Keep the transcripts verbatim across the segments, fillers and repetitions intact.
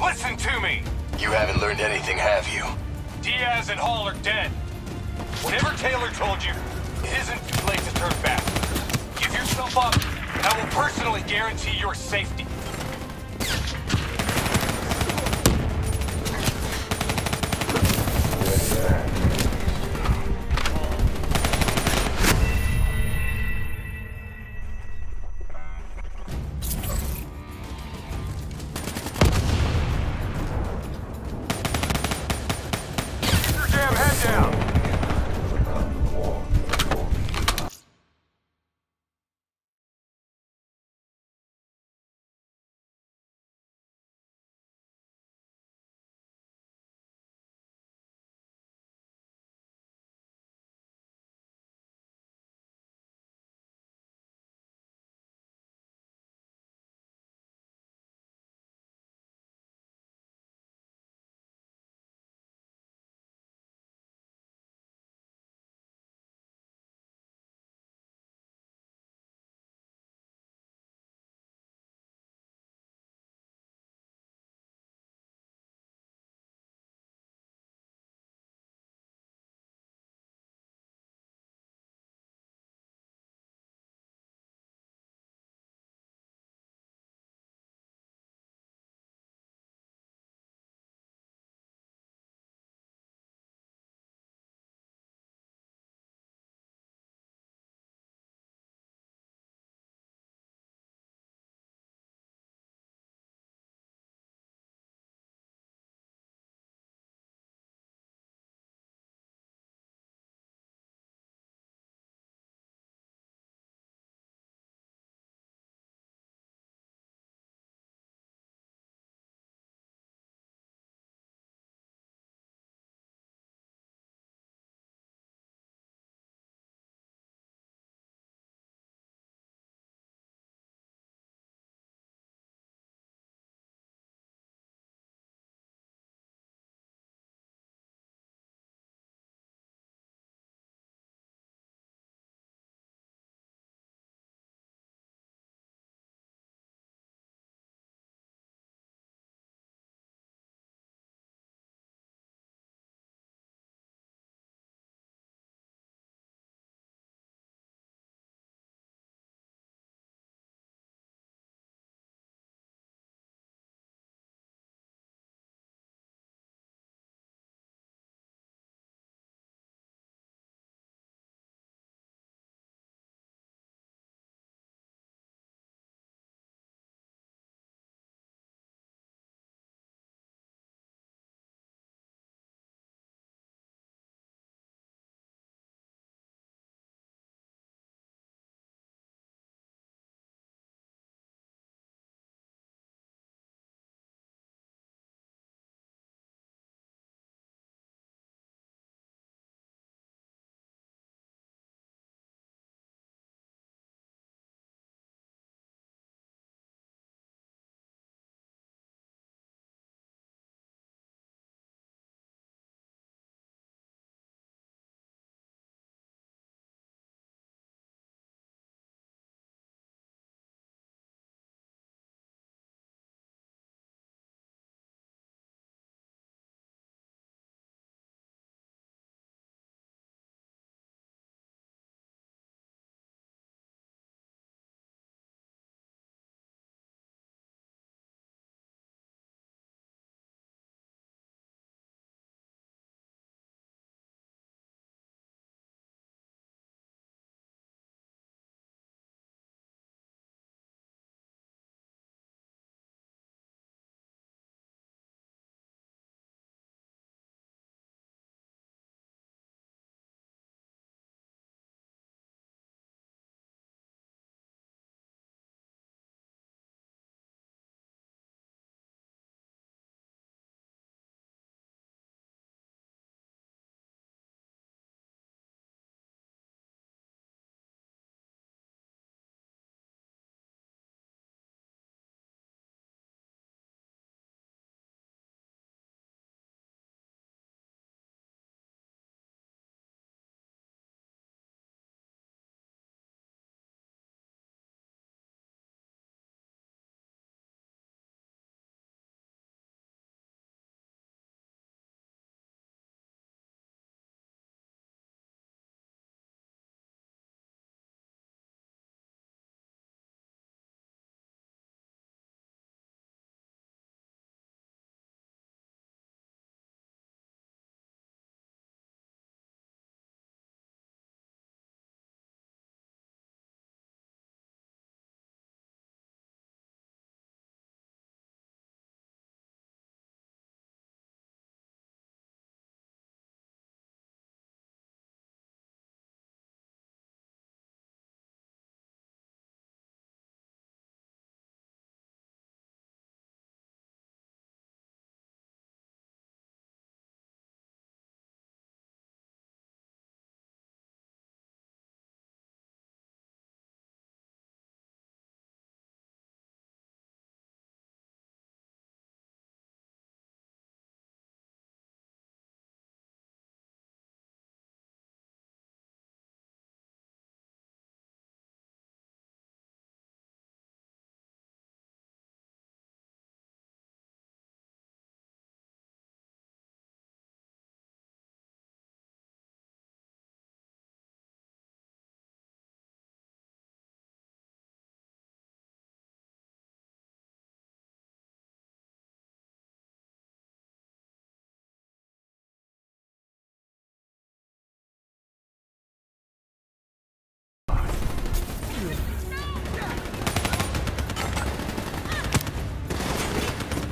Listen to me! You haven't learned anything, have you? Diaz and Hall are dead. Whatever Taylor told you, it isn't too late to turn back. Give yourself up, and I will personally guarantee your safety.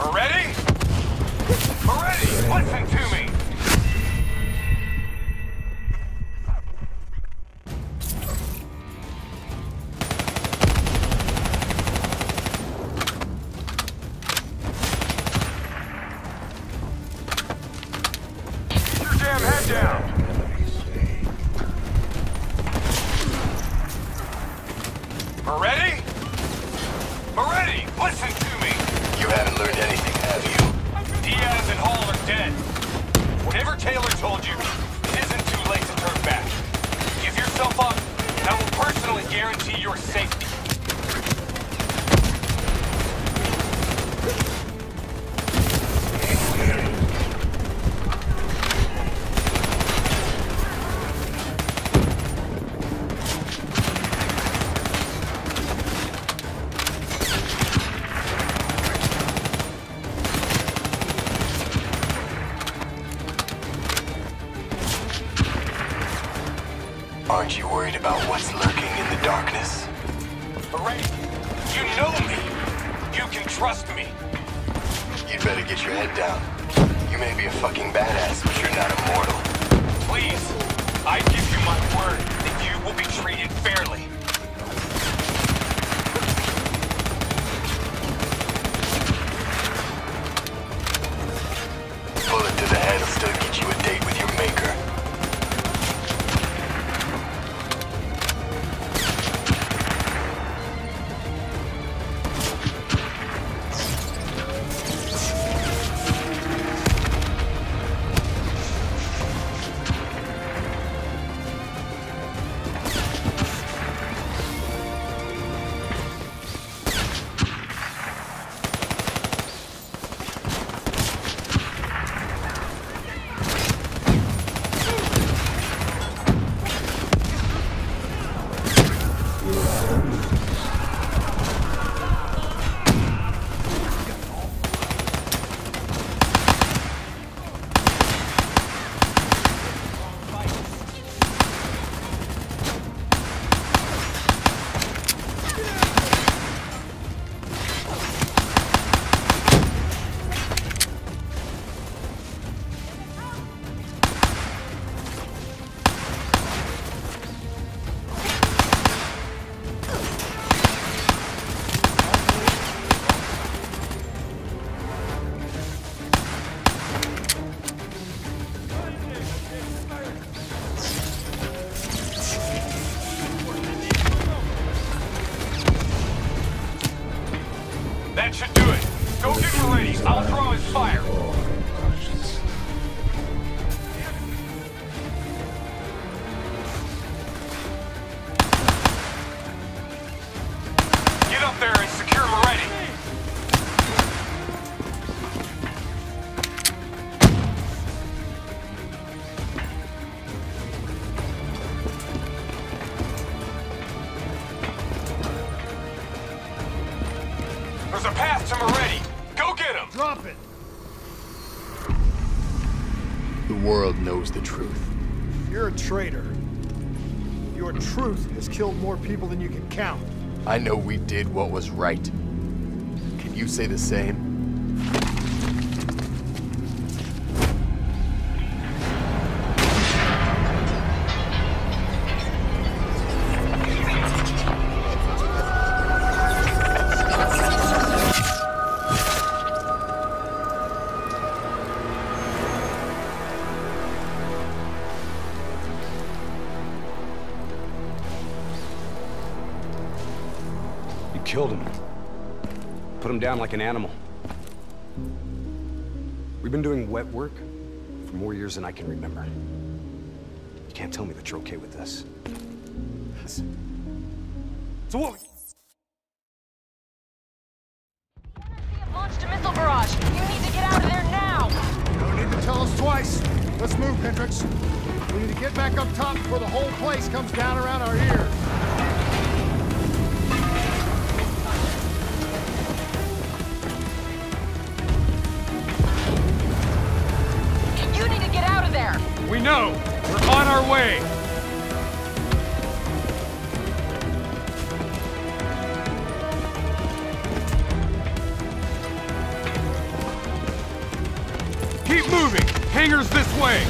Ready? Ready? Listen to me. Keep your damn head down. Ready? Ready? Listen to me. You haven't learned anything, have you? Diaz and Hall are dead. Whatever Taylor told you, it isn't too late to turn back. Give yourself up, and I will personally guarantee your safety. Aren't you worried about what's lurking in the darkness? Ray, you know me. You can trust me. You'd better get your head down. You may be a fucking badass, but you're not immortal. Please, I give you my word that you will be treated fairly. Bullet to the head will still get you a date with your maker. That should do it. Go get ready. I'll throw his fire. Get up there and secure Moretti. There's a path to Moretti. Go get him! Drop it! The world knows the truth. You're a traitor. Your truth has killed more people than you can count. I know we did what was right. Can you say the same? Killed him. Put him down like an animal. We've been doing wet work for more years than I can remember. You can't tell me that you're okay with this. So what? Launched a missile barrage. You need to get out of there now. Don't need to tell us twice. Let's move, Hendricks. We need to get back up top before the whole place comes down around our ears. You need to get out of there. We know. We're on our way. Keep moving! Hangar's this way!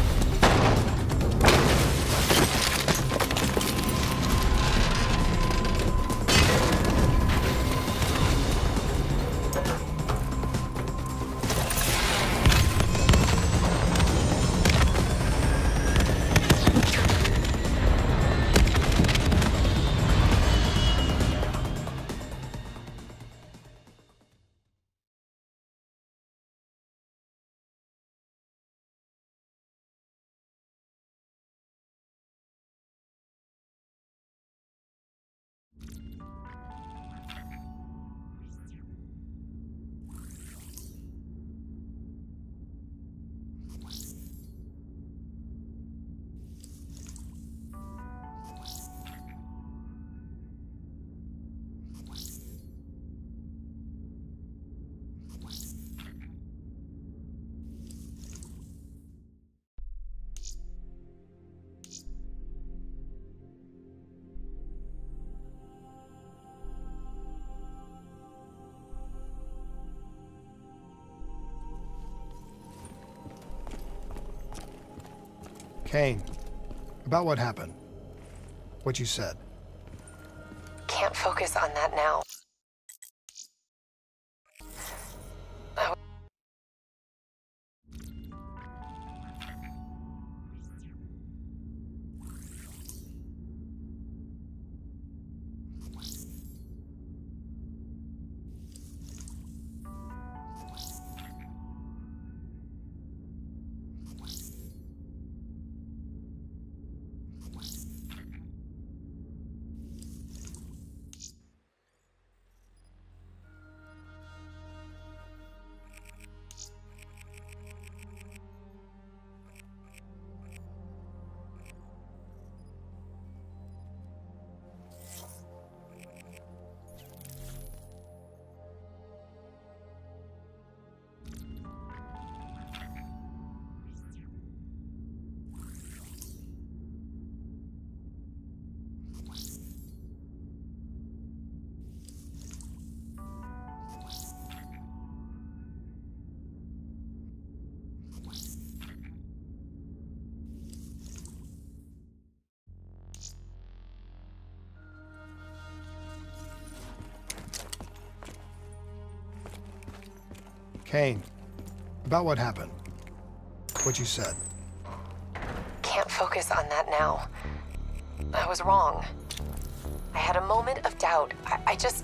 Kane, about what happened. What you said. Can't focus on that now. I Kane, about what happened. What you said. can't focus on that now. I was wrong. I had a moment of doubt. I, I just...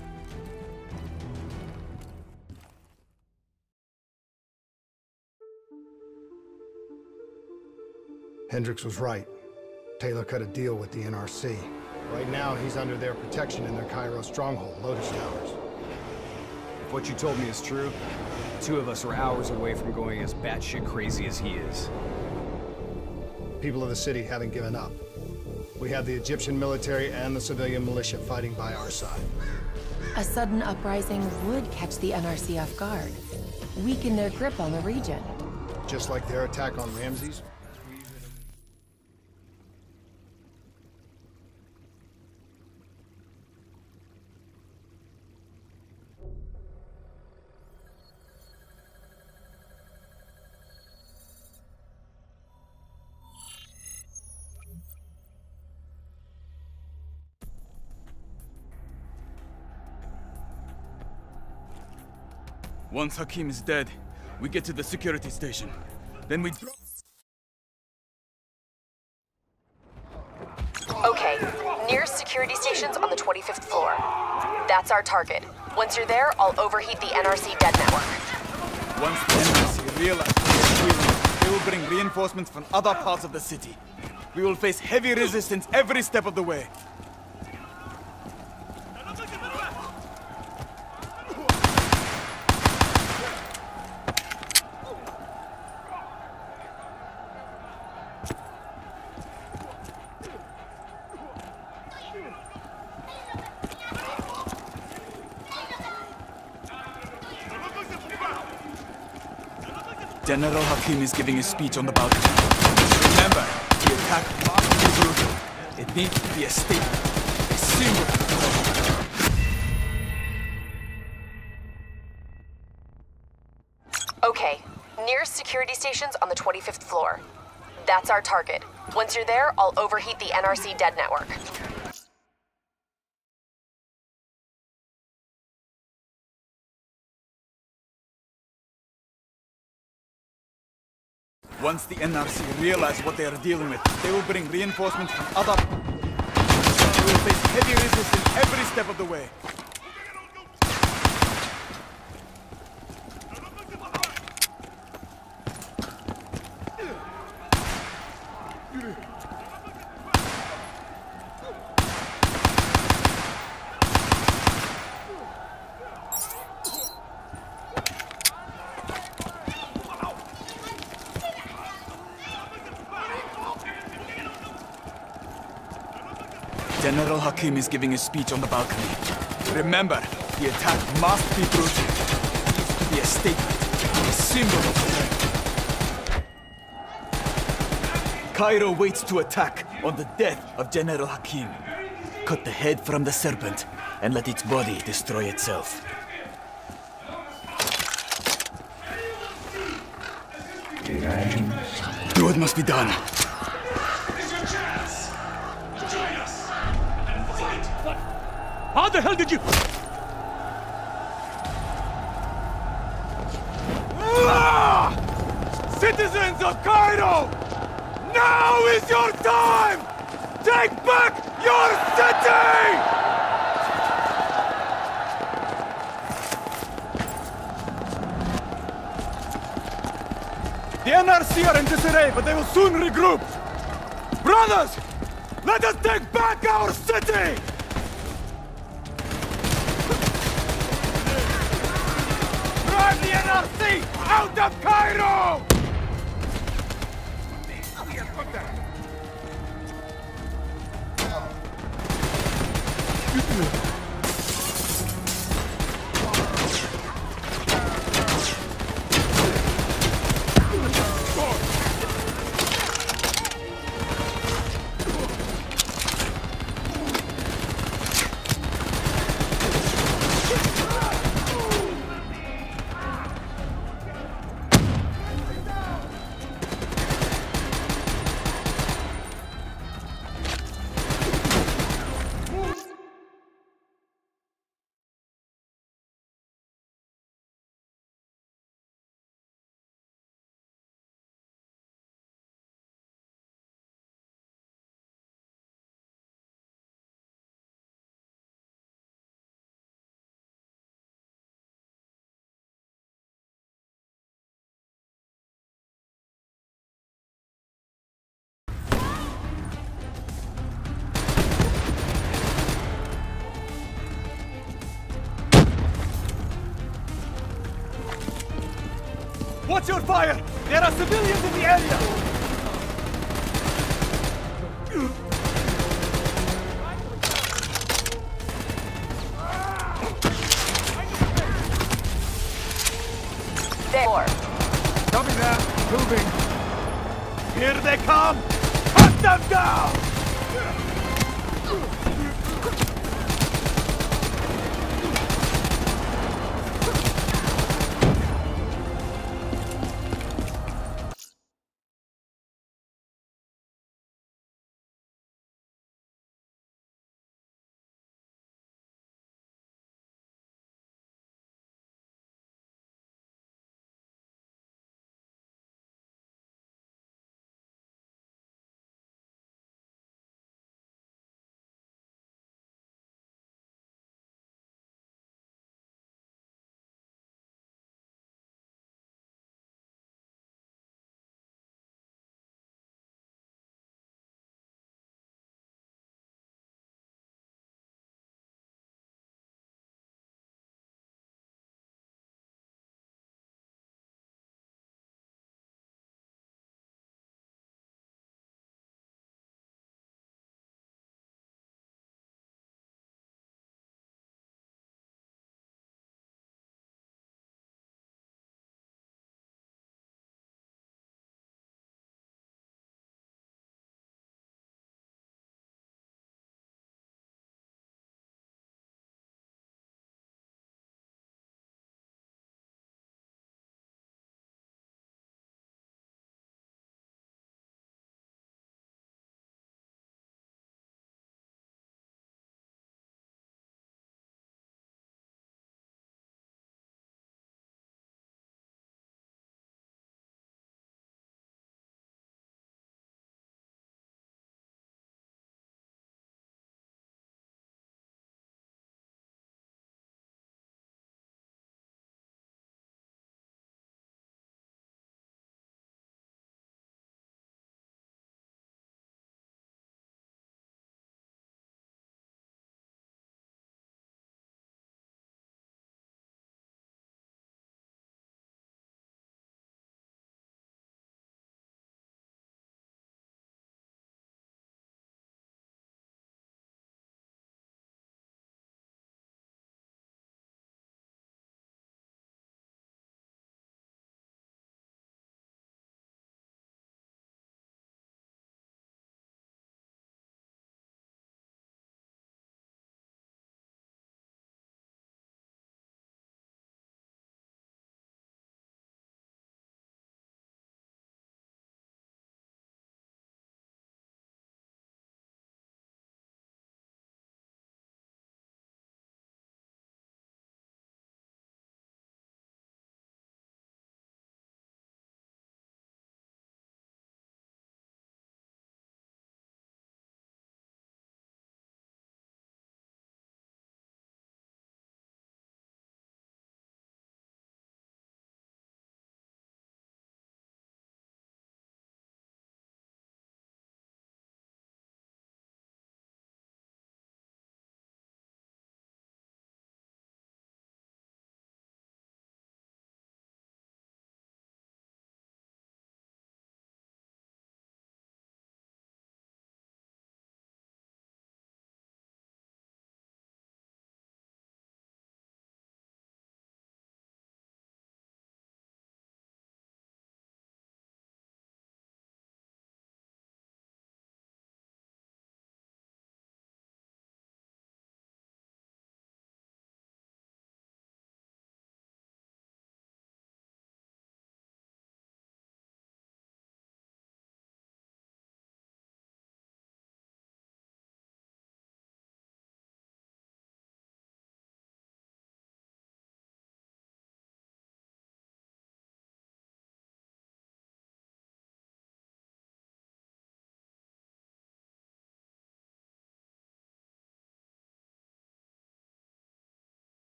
Hendricks was right. Taylor cut a deal with the N R C. Right now, he's under their protection in their Cairo stronghold, Lotus Towers. If what you told me is true, the two of us are hours away from going as batshit crazy as he is. People of the city haven't given up. We have the Egyptian military and the civilian militia fighting by our side. A sudden uprising would catch the N R C off guard, weaken their grip on the region. Just like their attack on Ramses. Once Hakim is dead, we get to the security station. Then we drop... Okay, nearest security station's on the twenty-fifth floor. That's our target. Once you're there, I'll overheat the N R C dead network. Once the N R C realize we are healing, they will bring reinforcements from other parts of the city. We will face heavy resistance every step of the way. General Hakim is giving a speech on the balcony. Remember, the attack must be brutal. It needs to be a statement, a symbol. Okay, Nearest security station's on the twenty-fifth floor. That's our target. Once you're there, I'll overheat the N R C dead network. Once the N R C realize what they are dealing with, they will bring reinforcements from other... They will face heavy resistance every step of the way. General Hakim is giving a speech on the balcony. Remember, the attack must be brutal. It needs to be a statement, a symbol of strength. Cairo waits to attack on the death of General Hakim. Cut the head from the serpent and let its body destroy itself. Do what must be done. How the hell did you... Ah! Citizens of Cairo! Now is your time! Take back your city! The N R C are in disarray, but they will soon regroup! Brothers! Let us take back our city! Drive the N R C out of Cairo! Watch your fire! There are civilians in the area! There. Copy that. Moving. Here they come! Hunt them down!